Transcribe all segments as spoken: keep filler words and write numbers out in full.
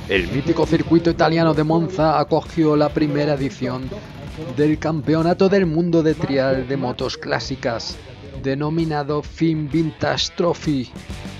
El mítico circuito italiano de Monza acogió la primera edición del Campeonato del Mundo de Trial de Motos Clásicas, denominado FIM Vintage Trophy.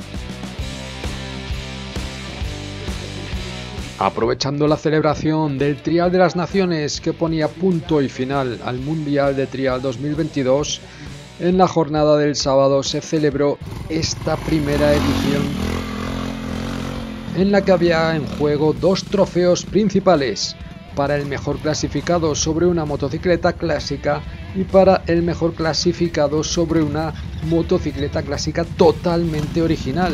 Aprovechando la celebración del Trial de las Naciones que ponía punto y final al Mundial de Trial dos mil veintidós, en la jornada del sábado se celebró esta primera edición, en la que había en juego dos trofeos principales, para el mejor clasificado sobre una motocicleta clásica y para el mejor clasificado sobre una motocicleta clásica totalmente original.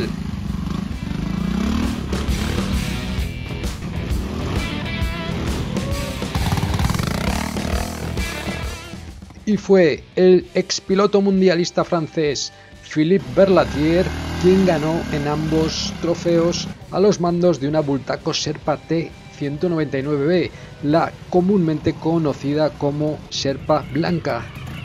Y fue el expiloto mundialista francés Philippe Berlatier quien ganó en ambos trofeos a los mandos de una Bultaco Sherpa T ciento noventa y nueve B, la comúnmente conocida como Sherpa Blanca.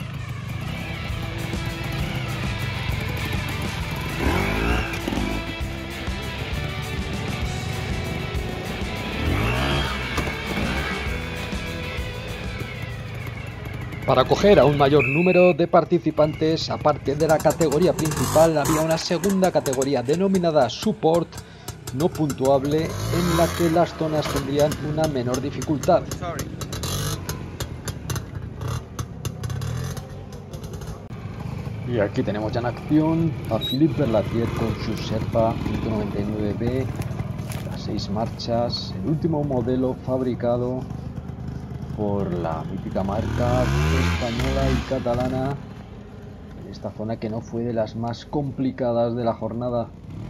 Para acoger a un mayor número de participantes, aparte de la categoría principal, había una segunda categoría denominada Support no puntuable, en la que las zonas tendrían una menor dificultad. Y aquí tenemos ya en acción a Philippe Berlatier con su Sherpa ciento noventa y nueve B, las seis marchas, el último modelo fabricado por la mítica marca española y catalana, en esta zona que no fue de las más complicadas de la jornada.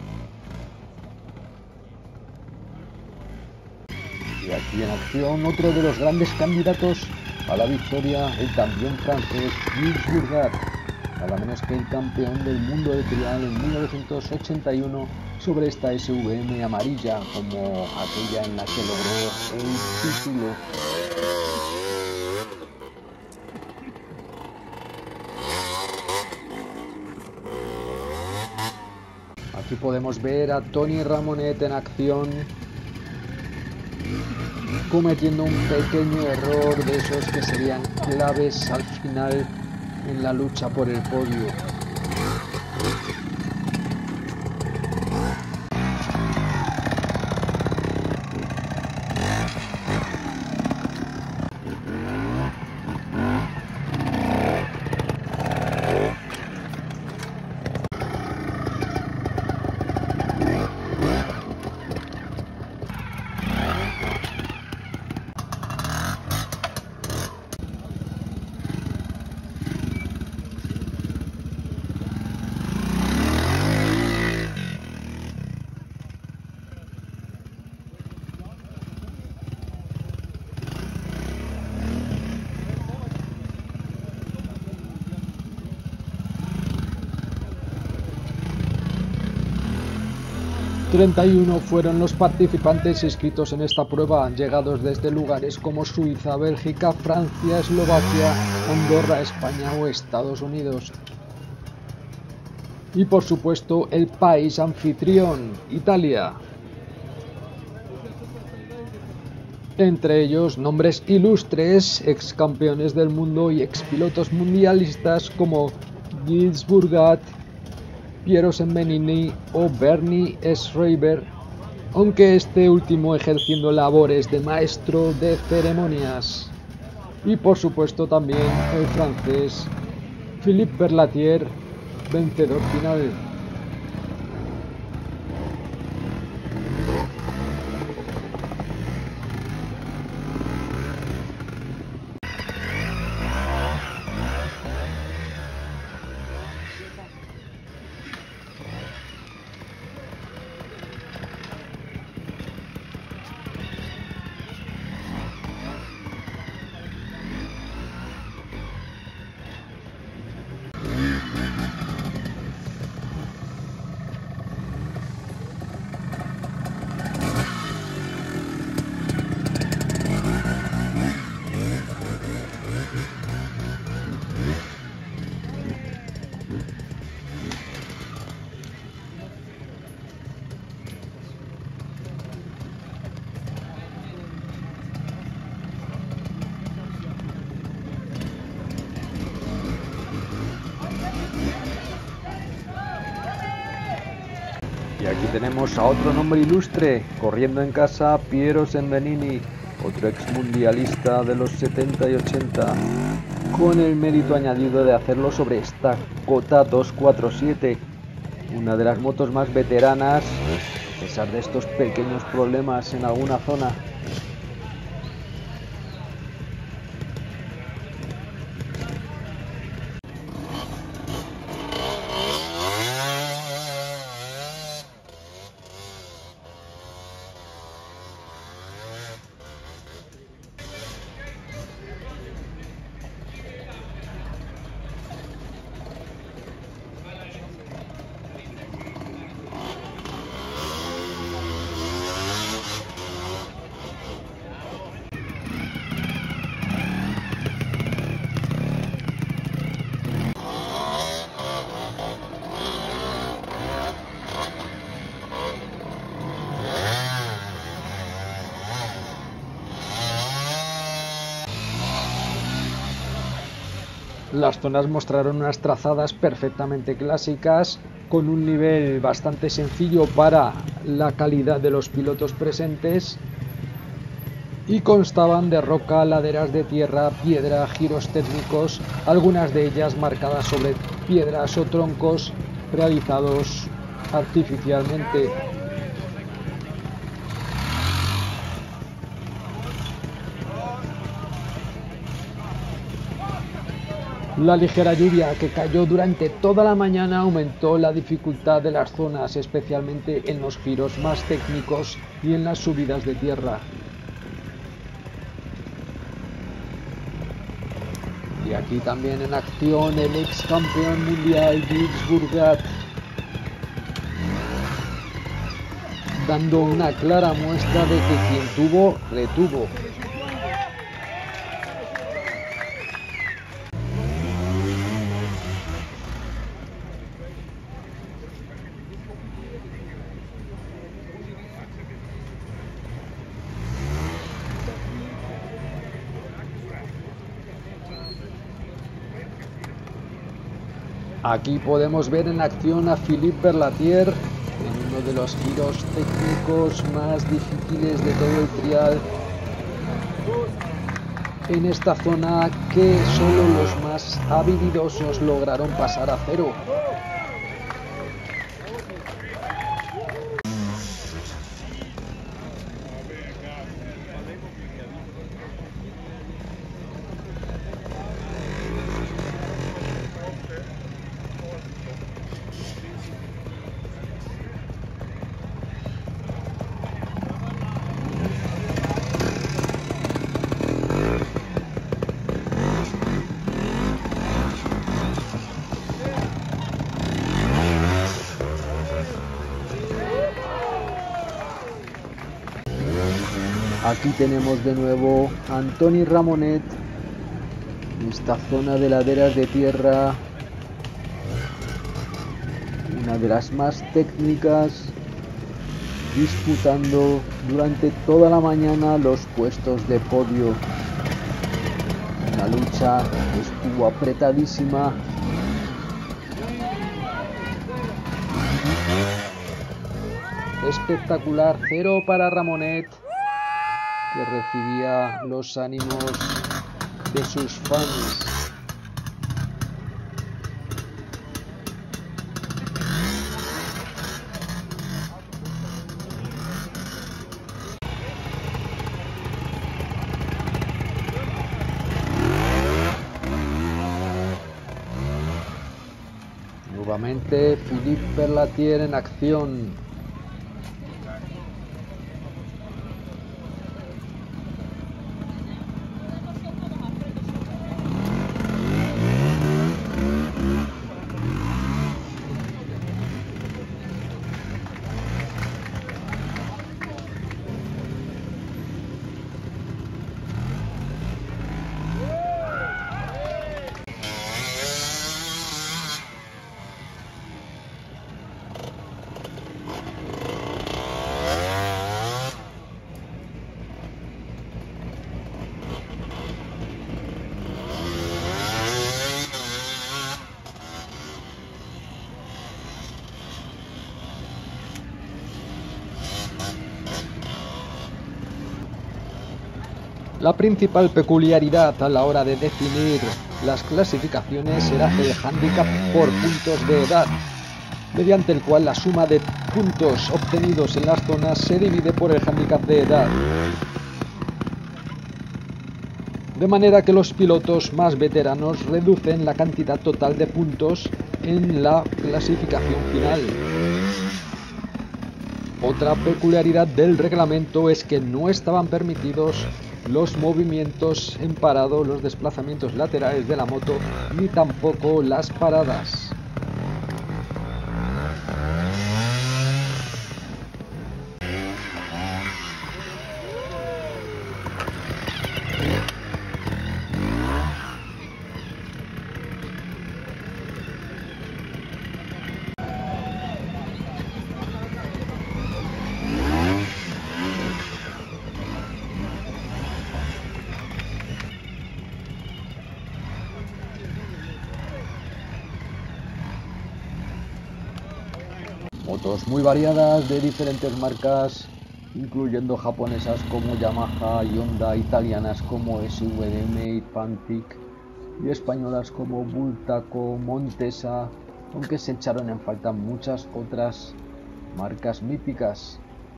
Y aquí en acción otro de los grandes candidatos a la victoria, el campeón francés Gilles Bourgat, nada menos que el campeón del mundo de trial en mil novecientos ochenta y uno sobre esta S V M amarilla, como aquella en la que logró el título. Aquí podemos ver a Tony Ramonet en acción, cometiendo un pequeño error de esos que serían claves al final en la lucha por el podio. treinta y uno fueron los participantes inscritos en esta prueba, llegados desde lugares como Suiza, Bélgica, Francia, Eslovaquia, Andorra, España o Estados Unidos. Y por supuesto el país anfitrión, Italia. Entre ellos nombres ilustres, ex campeones del mundo y ex pilotos mundialistas como Gilles Bourgat, Piero Semmenini o Bernie Schreiber, aunque este último ejerciendo labores de maestro de ceremonias. Y por supuesto también el francés Philippe Berlatier, vencedor final. Y aquí tenemos a otro nombre ilustre, corriendo en casa, Piero Sembenini, otro exmundialista de los setenta y ochenta, con el mérito añadido de hacerlo sobre esta Kota doscientos cuarenta y siete, una de las motos más veteranas, a pesar de estos pequeños problemas en alguna zona. Las zonas mostraron unas trazadas perfectamente clásicas, con un nivel bastante sencillo para la calidad de los pilotos presentes, y constaban de roca, laderas de tierra, piedra, giros técnicos, algunas de ellas marcadas sobre piedras o troncos realizados artificialmente. La ligera lluvia que cayó durante toda la mañana aumentó la dificultad de las zonas, especialmente en los giros más técnicos y en las subidas de tierra. Y aquí también en acción el ex campeón mundial Gilles Bourgat, dando una clara muestra de que quien tuvo, retuvo. Aquí podemos ver en acción a Philippe Berlatier en uno de los giros técnicos más difíciles de todo el trial, en esta zona que solo los más habilidosos lograron pasar a cero. Aquí tenemos de nuevo a Antoni Ramonet en esta zona de laderas de tierra, una de las más técnicas, disputando durante toda la mañana los puestos de podio. Una lucha que estuvo apretadísima. Espectacular, cero para Ramonet, que recibía los ánimos de sus fans. Nuevamente Philippe Berlatier en acción. La principal peculiaridad a la hora de definir las clasificaciones era el hándicap por puntos de edad, mediante el cual la suma de puntos obtenidos en las zonas se divide por el hándicap de edad. De manera que los pilotos más veteranos reducen la cantidad total de puntos en la clasificación final. Otra peculiaridad del reglamento es que no estaban permitidos los movimientos en parado, los desplazamientos laterales de la moto, ni tampoco las paradas. Motos muy variadas de diferentes marcas, incluyendo japonesas como Yamaha y Honda, italianas como S V D M y Fantic, y españolas como Bultaco, Montesa, aunque se echaron en falta muchas otras marcas míticas.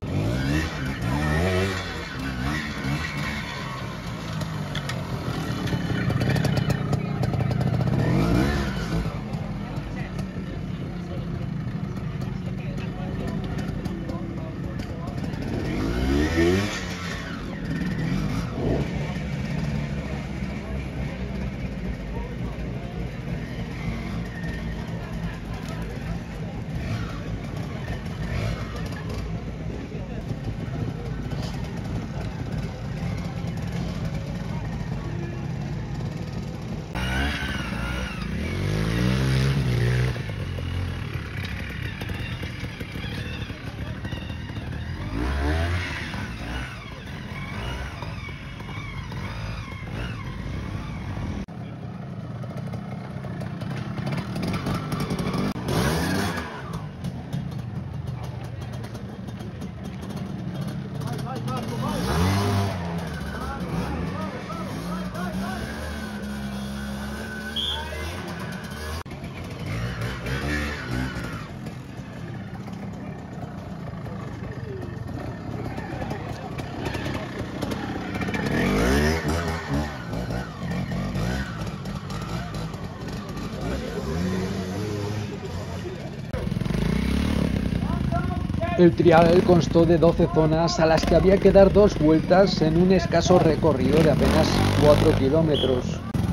El trial constó de doce zonas a las que había que dar dos vueltas en un escaso recorrido de apenas cuatro kilómetros,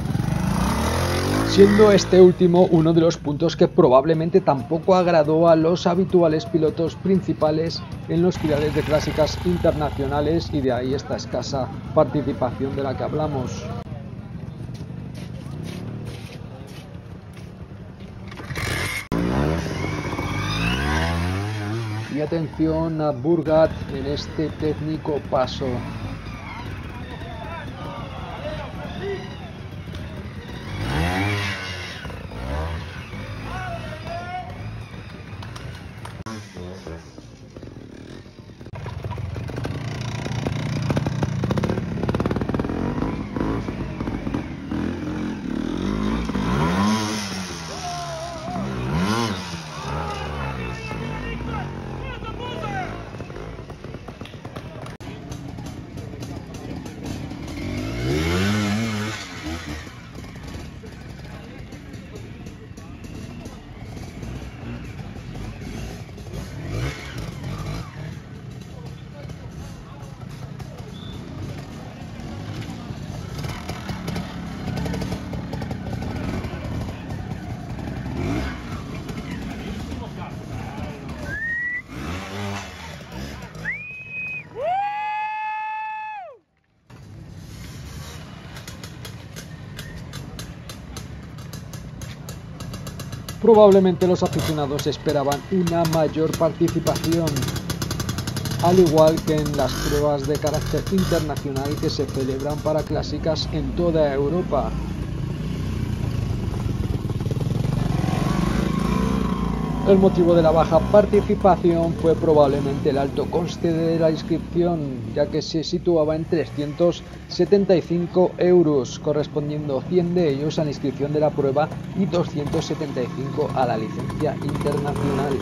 siendo este último uno de los puntos que probablemente tampoco agradó a los habituales pilotos principales en los triales de clásicas internacionales, y de ahí esta escasa participación de la que hablamos. Y atención a Burgat en este técnico paso. Probablemente los aficionados esperaban una mayor participación, al igual que en las pruebas de carácter internacional que se celebran para clásicas en toda Europa. El motivo de la baja participación fue probablemente el alto coste de la inscripción, ya que se situaba en trescientos setenta y cinco euros, correspondiendo cien de ellos a la inscripción de la prueba y doscientos setenta y cinco a la licencia internacional.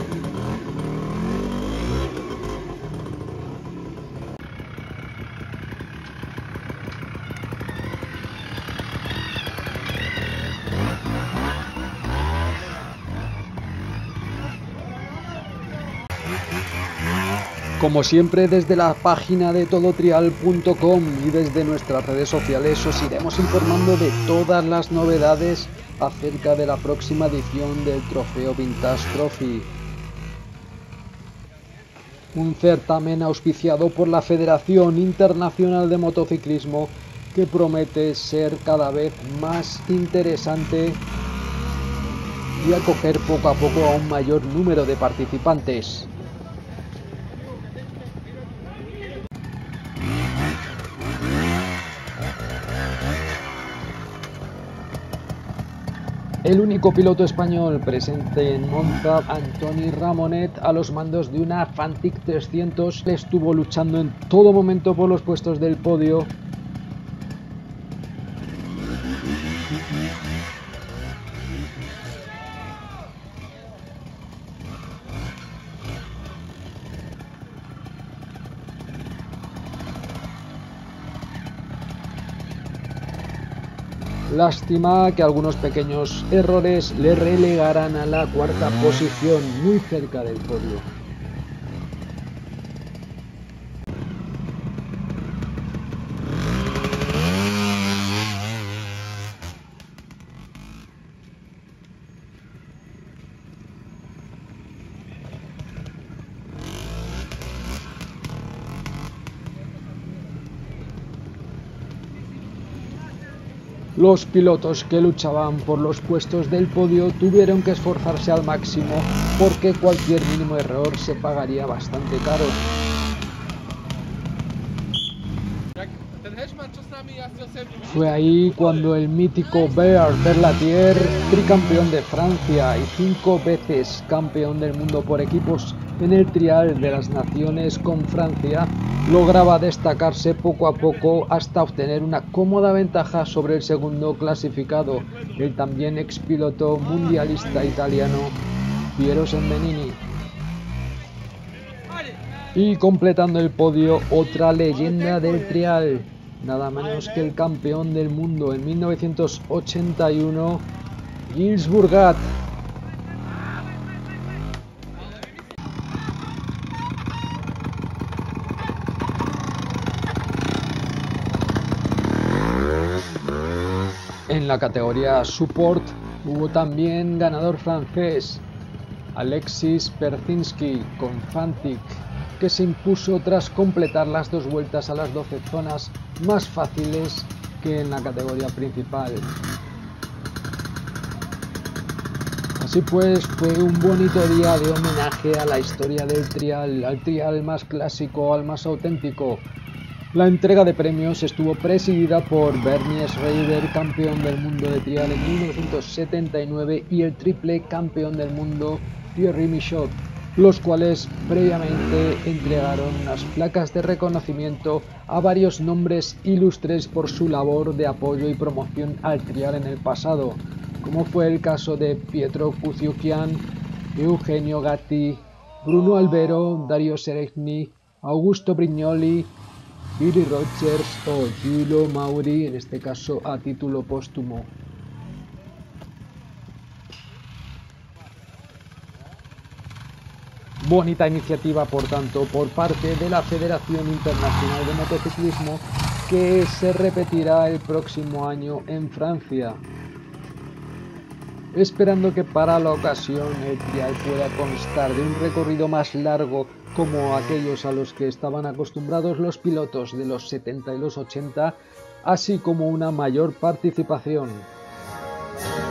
Como siempre, desde la página de todo trial punto com y desde nuestras redes sociales os iremos informando de todas las novedades acerca de la próxima edición del Trofeo Vintage Trophy. Un certamen auspiciado por la Federación Internacional de Motociclismo que promete ser cada vez más interesante y acoger poco a poco a un mayor número de participantes. El único piloto español presente en Monza, Antoni Ramonet, a los mandos de una Fantic trescientos, estuvo luchando en todo momento por los puestos del podio. Lástima que algunos pequeños errores le relegarán a la cuarta posición, muy cerca del podio. Los pilotos que luchaban por los puestos del podio tuvieron que esforzarse al máximo porque cualquier mínimo error se pagaría bastante caro. Fue ahí cuando el mítico Bear Berlatier, tricampeón de Francia y cinco veces campeón del mundo por equipos en el trial de las naciones con Francia, lograba destacarse poco a poco hasta obtener una cómoda ventaja sobre el segundo clasificado, el también expiloto mundialista italiano Piero Semmenini. Y completando el podio, otra leyenda del trial, nada menos que el campeón del mundo en mil novecientos ochenta y uno, Gilles Bourgat. En la categoría Support hubo también ganador francés, Alexis Persinski con Fantic, que se impuso tras completar las dos vueltas a las doce zonas más fáciles que en la categoría principal. Así pues, fue un bonito día de homenaje a la historia del trial, al trial más clásico, al más auténtico. La entrega de premios estuvo presidida por Bernie Schreiber, campeón del mundo de trial en mil novecientos setenta y nueve, y el triple campeón del mundo Thierry Michaud, los cuales previamente entregaron unas placas de reconocimiento a varios nombres ilustres por su labor de apoyo y promoción al trial en el pasado, como fue el caso de Pietro Cucciocchian, Eugenio Gatti, Bruno Albero, Dario Seregni, Augusto Brignoli, Billy Rogers o Giulio Mauri, en este caso a título póstumo. Bonita iniciativa, por tanto, por parte de la Federación Internacional de Motociclismo, que se repetirá el próximo año en Francia, esperando que para la ocasión el trial pueda constar de un recorrido más largo como aquellos a los que estaban acostumbrados los pilotos de los setenta y los ochenta, así como una mayor participación.